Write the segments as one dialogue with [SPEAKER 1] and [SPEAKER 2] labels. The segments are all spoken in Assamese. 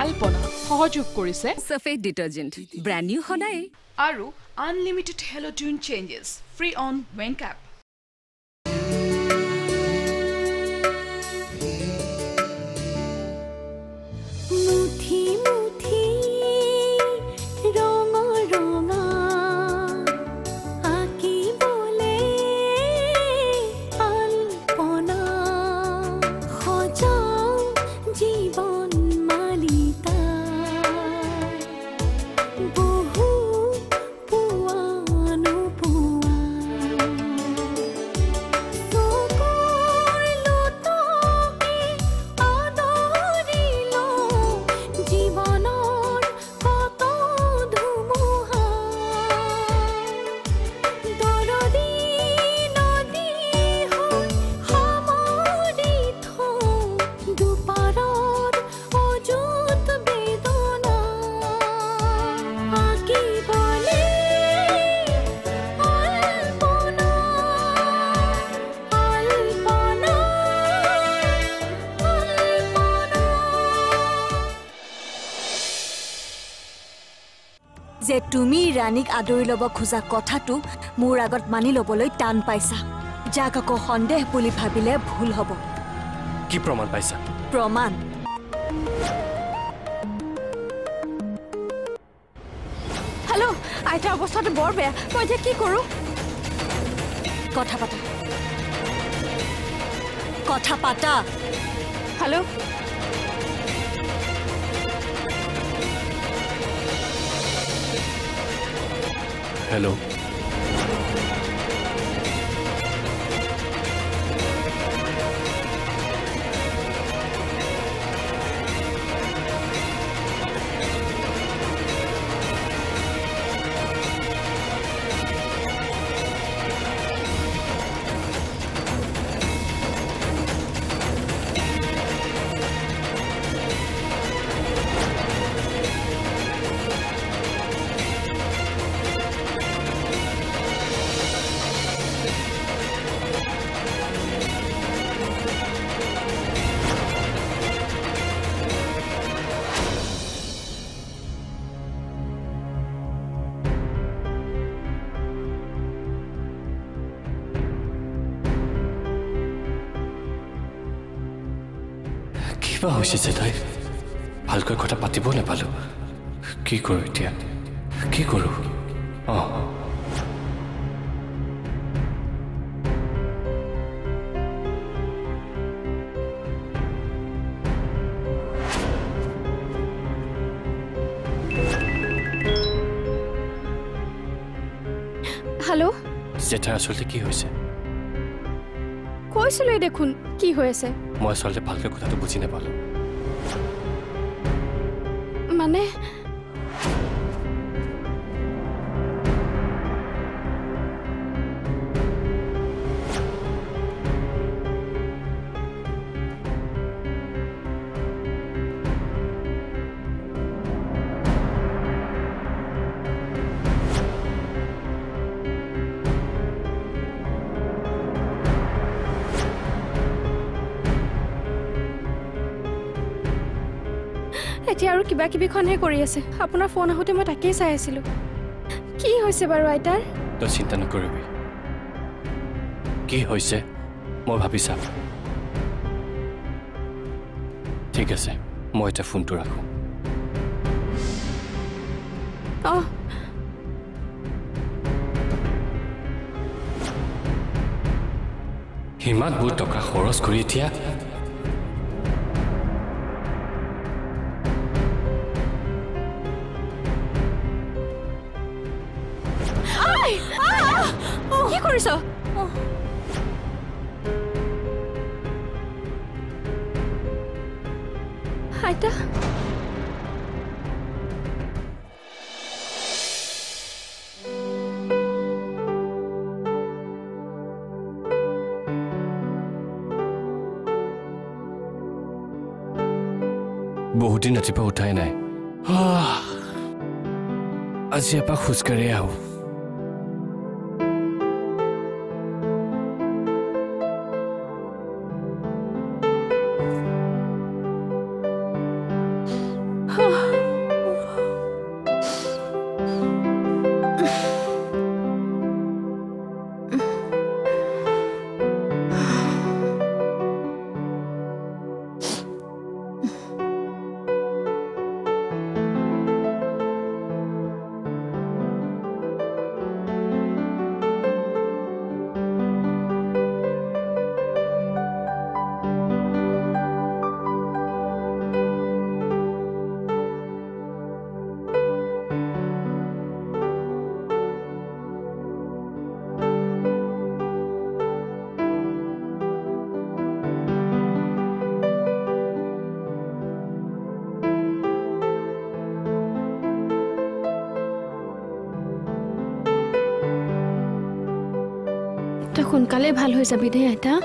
[SPEAKER 1] Alpona সহযোগ কৰিছে
[SPEAKER 2] Surface detergent brand new সদায়
[SPEAKER 1] আৰু unlimited hello tune changes free on Wink app
[SPEAKER 3] যে তুমি ৰাণীক আদৰি ল'ব খোজা কথাটো মোৰ আগত মানি ল'বলৈ টান পাইছা যাক আকৌ সন্দেহ বুলি ভাবিলে ভুল হ'ব
[SPEAKER 4] কি প্ৰমাণ পাইছা
[SPEAKER 3] প্ৰমাণ
[SPEAKER 5] হেল্ল' আইতা অৱস্থাটো বৰ বেয়া মই এতিয়া কি কৰোঁ
[SPEAKER 3] কথা পাতা
[SPEAKER 5] হেল্ল'
[SPEAKER 4] হেল্ল' কিবা হৈছে তাই ভালকৈ কথা পাতিব নাপালো কি কৰোঁ এতিয়া কি কৰোঁ
[SPEAKER 5] হেল্ল'
[SPEAKER 4] জেঠাৰ আচলতে কি হৈছে
[SPEAKER 5] কৈছিলোঁৱেই দেখোন কি হৈ আছে
[SPEAKER 4] মই আচলতে ভালকৈ কথাটো বুজি নাপালো
[SPEAKER 5] মানে এতিয়া আৰু কিবা কিবিখনহে কৰি আছে আপোনাৰ ফোন আহোঁতে মই তাকেই চাই আছিলোঁ কি হৈছে বাৰু আইতাৰ
[SPEAKER 4] তই চিন্তা নকৰিবি কি হৈছে মই ভাবি চাম ঠিক আছে মই এতিয়া ফোনটো ৰাখোঁ ইমান বহুত টকা খৰচ কৰি এতিয়া
[SPEAKER 5] কি কৰিছ আইতা
[SPEAKER 4] বহুত দিন ৰাতিপুৱা উঠাই নাই আজি এপাক খোজকাঢ়ি আহোঁ
[SPEAKER 5] সোনকালে ভাল হৈ যাবি দেই আইতা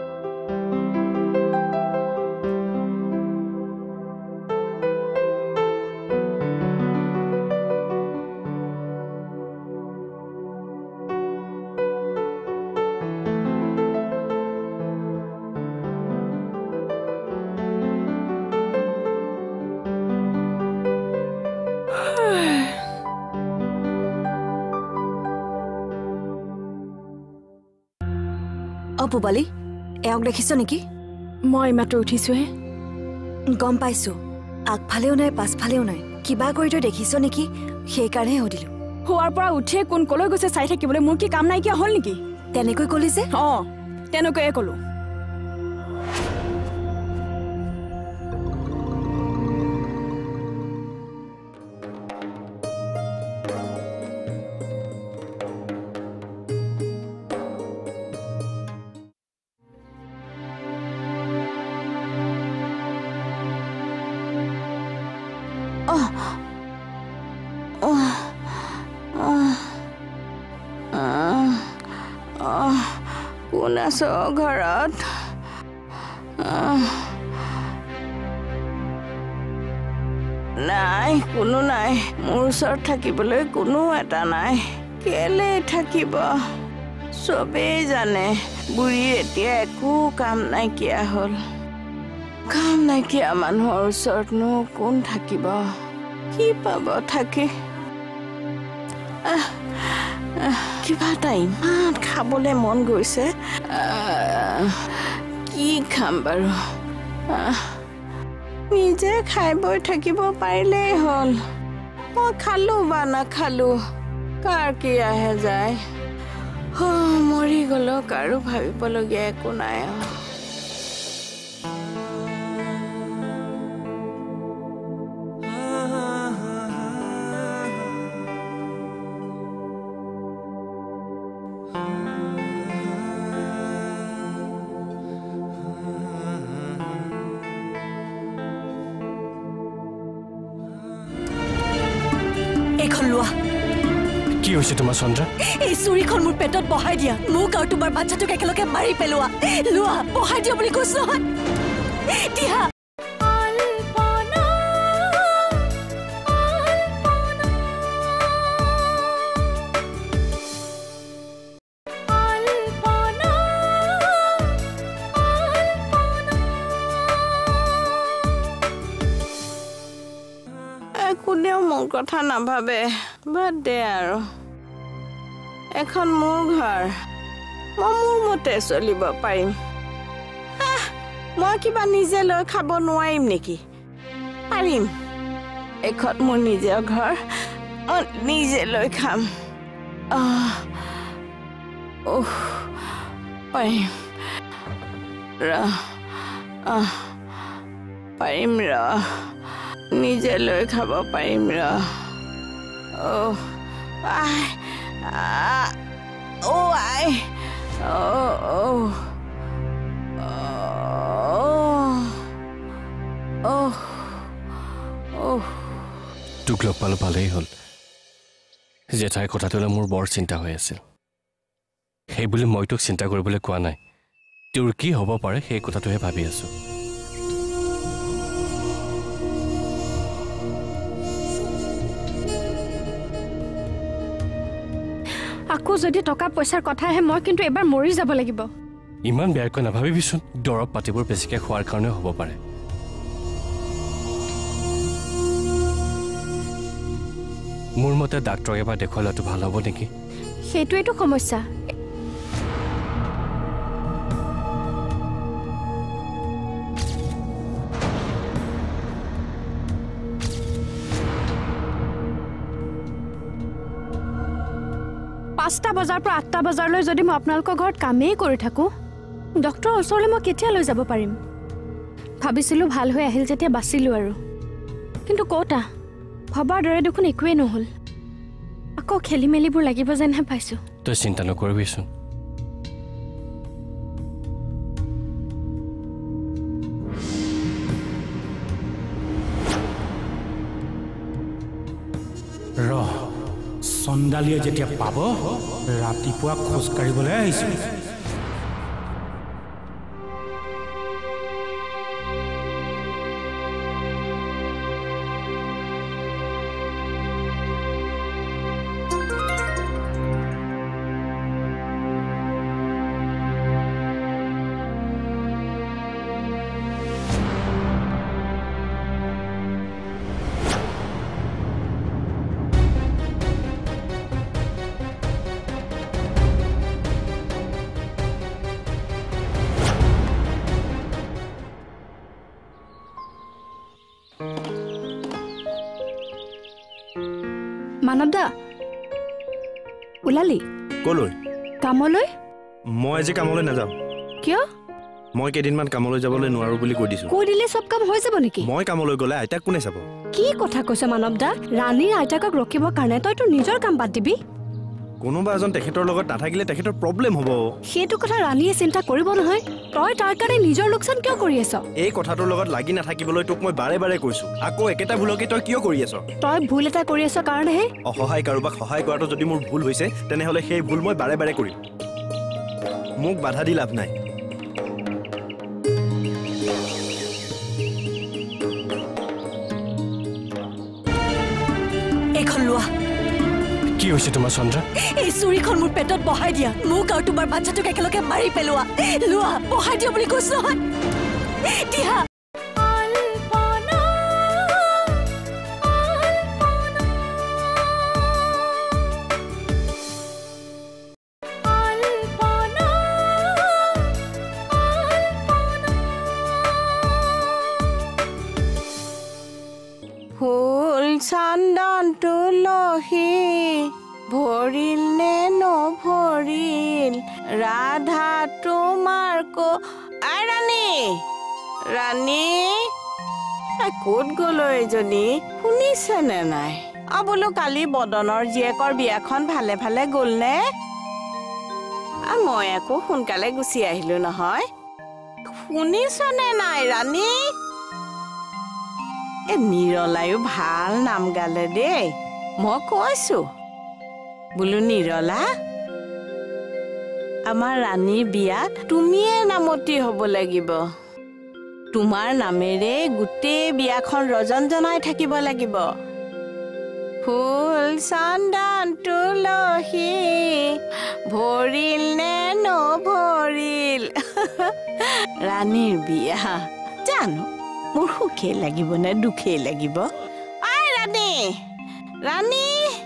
[SPEAKER 3] পুবালি এওক দেখিছ নেকি
[SPEAKER 5] মই মাত্ৰ উঠিছোহে
[SPEAKER 3] গম পাইছো আগফালেও নাই পাছফালেও নাই কিবা কৰি তই দেখিছ নেকি সেইকাৰণে সুধিলো
[SPEAKER 5] হোৱাৰ পৰা উঠিয়ে কোন কলৈ গৈছে চাই থাকিবলৈ মোৰ কি কাম নাইকিয়া হ'ল নেকি
[SPEAKER 3] তেনেকৈ কলি যে
[SPEAKER 5] তেনেকৈয়ে ক'লো
[SPEAKER 6] কোন আছ ঘৰত নাই কোনো নাই মোৰ ওচৰত থাকিবলৈ কোনো এটা নাই কেলে থাকিব চবেই জানে বুঢ়ীৰ এতিয়া একো কাম নাইকিয়া হ'ল কাম নাইকিয়া মানুহৰ ওচৰতনো কোন থাকিব কি পাব থাকি কিবা এটা ইমান খাবলৈ মন গৈছে কি খাম বাৰু নিজে খাই বৈ থাকিব পাৰিলেই হ'ল মই খালো বা নাখালো কাৰ কি আহে যায় মৰি গ'লো কাৰো ভাবিবলগীয়া একো নাই
[SPEAKER 4] কি হৈছে তোমাৰ চন্দ্ৰা
[SPEAKER 3] এই চুৰিখন মোৰ পেটত বহাই দিয়া মোক আৰু তোমাৰ বাচ্চাটোক একেলগে মাৰি পেলোৱা লোৱা বহাই দিয়া বুলি কৈছো দিয়া
[SPEAKER 6] কোনেও মোৰ কথা নাভাবে বাদ দে আৰু এখন মোৰ ঘৰ মই মোৰ মতে চলিব পাৰিম মই কিবা নিজে লৈ খাব নোৱাৰিম নেকি পাৰিম এখন মোৰ নিজৰ ঘৰ মই নিজে লৈ খাম পাৰিম পাৰিম নিজে লৈ খাব পাৰিম আই
[SPEAKER 4] তোক লগ পালো ভালেই হ'ল জেঠাই কথাটোলৈ মোৰ বৰ চিন্তা হৈ আছিল সেইবুলি মই তোক চিন্তা কৰিবলৈ কোৱা নাই তোৰ কি হ'ব পাৰে সেই কথাটোহে ভাবি আছো
[SPEAKER 5] আকৌ যদি টকা পইচাৰ কথা আহে মই কিন্তু এবাৰ মৰি যাব লাগিব
[SPEAKER 4] ইমান বেয়াকৈ নাভাবিবিচোন দৰৱ পাতিবোৰ বেছিকৈ খোৱাৰ কাৰণেও হ'ব পাৰে মোৰ মতে ডাক্তৰক এবাৰ দেখুৱাই লোৱাটো ভাল হ'ব নেকি
[SPEAKER 5] সেইটোৱেইটো সমস্যা পাঁচটা বজাৰ পৰা 8টা বজালৈ যদি মই আপোনালোকৰ ঘৰত কামেই কৰি থাকো ডক্টৰৰ ওচৰলৈ মই কেতিয়া লৈ যাব পাৰিম ভাবিছিলো ভাল হৈ আহিল যেতিয়া বাচিলো আৰু কিন্তু কোটা ভবাৰ দৰে দেখোন একোৱে নহল আকৌ খেলি মেলিবোৰ লাগিব যেনহে পাইছো
[SPEAKER 4] তই চিন্তা নকৰিবিচোন
[SPEAKER 7] চন্দালিয়ে যেতিয়া পাব ৰাতিপুৱা খোজ কাঢ়িবলৈ আহিছো
[SPEAKER 5] মানৱ দা ওলালি
[SPEAKER 7] কলৈ
[SPEAKER 5] কামলৈ
[SPEAKER 7] মই আজি কামলৈ নাযাওঁ
[SPEAKER 5] কিয়
[SPEAKER 7] মই কেইদিনমান কামলৈ যাবলৈ নোৱাৰো বুলি কৈ দিছো
[SPEAKER 5] কৈ দিলে সব কাম হৈ যাব নেকি
[SPEAKER 7] মই কামলৈ গ'লে আইতাক কোনে চাব
[SPEAKER 5] কি কথা কৈছ মানৱ দা ৰাণীৰ আইতাকক ৰখিবৰ কাৰণে তই তোৰ নিজৰ কাম বাদ দিবি
[SPEAKER 7] কোনোবা এজন তেখেতৰ লগত নাথাকিলে তেখেতৰ প্ৰব্লেম হ'ব
[SPEAKER 5] সেইটো কথা ৰাণীয়ে চিন্তা কৰিব নহয় তই তাৰ কাৰণে নিজৰ লোকচান কিয় কৰি আছ
[SPEAKER 7] এই কথাটোৰ লগত লাগি নাথাকিবলৈ তোক মই বাৰে বাৰে কৈছো আকৌ একেটা ভুলকে তই কিয় কৰি আছ
[SPEAKER 5] তই ভুল এটা কৰি আছ কাৰণেহে
[SPEAKER 7] অসহায় কাৰোবাক সহায় কৰাটো যদি মোৰ ভুল হৈছে তেনেহ'লে সেই ভুল মই বাৰে বাৰে কৰিম মোক বাধা দি লাভ নাই
[SPEAKER 3] এইখন লোৱা
[SPEAKER 4] কি হৈছে তোমাৰ চন্দ্ৰা
[SPEAKER 3] এই চুৰিখন মোৰ পেটত বহাই দিয়া মোক আৰু তোমাৰ বাচ্চাটোক একেলগে মাৰি পেলোৱা লোৱা বহাই দিয়া বুলি কৈছো নহয় দিয়া
[SPEAKER 6] ফুল চন্দন তুলসী ভৰিল নে নভৰিল ৰাধা তোমাৰ ৰাণী ৰাণী ক'ত গ'ল এজনী শুনিছেনে নাই বোলো কালি বদনৰ জীয়েকৰ বিয়াখন ভালে ভালে গ'ল নে মই আকৌ সোনকালে গুচি আহিলো নহয় শুনিছনে নাই ৰাণী নিৰলায়ো ভাল নাম গালে দেই মই কৈছো বোলো নিৰলা আমাৰ ৰাণীৰ বিয়াত তুমিয়ে নামতি হ'ব লাগিব তোমাৰ নামেৰে গোটেই বিয়াখন ৰজন জনাই থাকিব লাগিব ফুল চন্দন তুলসী ভৰিল নে নভৰিল ৰাণীৰ বিয়া জানো মোৰ সুখে লাগিব নে দুখে লাগিব ৰাণী ৰাণী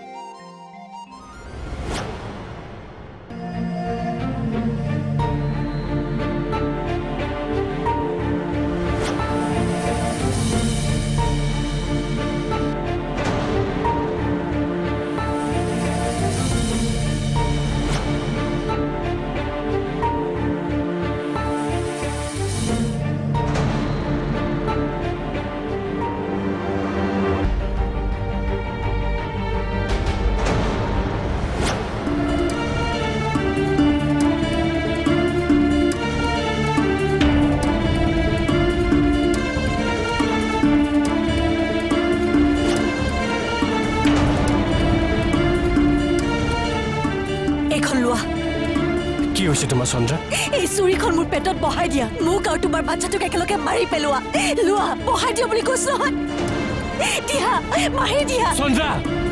[SPEAKER 4] কি হৈছে তোমাৰ চন্দ্ৰা
[SPEAKER 3] এই চুৰিখন মোৰ পেটত বহাই দিয়া মোক আৰু তোমাৰ বাচ্চাটোক একেলগে মাৰি পেলোৱা লোৱা বহাই দিয়া বুলি কৈছো নহয় দিয়া মাৰি দিয়া
[SPEAKER 4] চন্দ্ৰা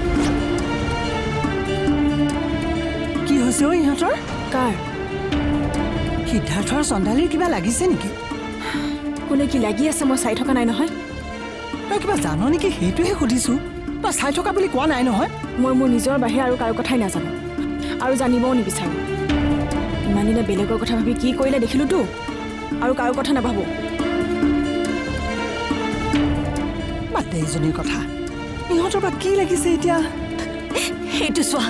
[SPEAKER 8] কি হৈছে ইহঁতৰ
[SPEAKER 5] কাৰ
[SPEAKER 8] সিদ্ধাৰ্থৰ চন্দালীৰ কিবা লাগিছে নেকি
[SPEAKER 5] কোনে কি লাগি আছে মই চাই থকা নাই নহয়
[SPEAKER 8] তই কিবা জানো নেকি সেইটোহে সুধিছো তই চাই থকা বুলি কোৱা নাই নহয়
[SPEAKER 5] মই মোৰ নিজৰ বাহিৰে আৰু কাৰো কথাই নাজানো আৰু জানিবও নিবিচাৰো ইমান দিনে বেলেগৰ কথা ভাবি কি কৰিলে দেখিলোতো আৰু কাৰো কথা নাভাবো
[SPEAKER 8] বাদে এইজনীৰ কথা ইহঁতৰ পৰা কি লাগিছে এতিয়া
[SPEAKER 3] সেইটো চোৱা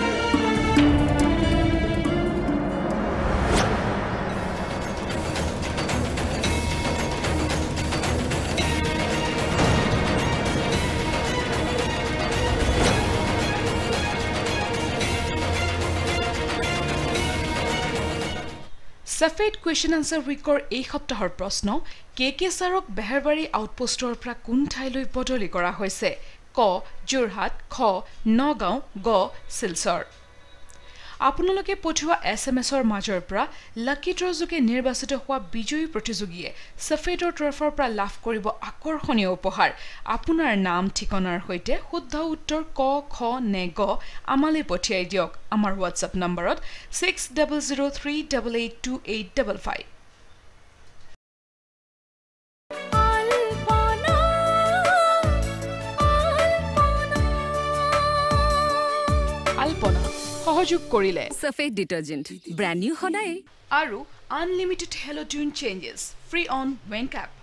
[SPEAKER 1] सफेद क्वेश्चन आंसर वीकर এই সপ্তাহৰ প্ৰশ্ন কে সাৰক বেহৰবাৰী আউটপোষ্টৰ পৰা কোন ঠাইলৈ বদলি কৰা হৈছে ক যোৰহাট খ নগাঁও গ শিলচৰ আপোনালোকে পঠোৱা এছএমএছৰ মাজৰ পৰা লাকি ড্ৰ যোগে নিৰ্বাচিত হোৱা বিজয়ী প্ৰতিযোগীয়ে সফেদৰ তৰফৰ পৰা লাভ কৰিব আকৰ্ষণীয় উপহাৰ আপোনাৰ নাম ঠিকনাৰ সৈতে শুদ্ধ উত্তৰ ক খ নে গ আমালৈ পঠিয়াই দিয়ক আমাৰ হোৱাটছআপ নম্বৰত 6003882855 Alpona সহযোগ কৰিলে
[SPEAKER 2] সফেদ ডিটাৰজেন্ট ব্র্যান্ড নিউ সদায়
[SPEAKER 1] আৰু unlimited hello tune changes free on Wynk app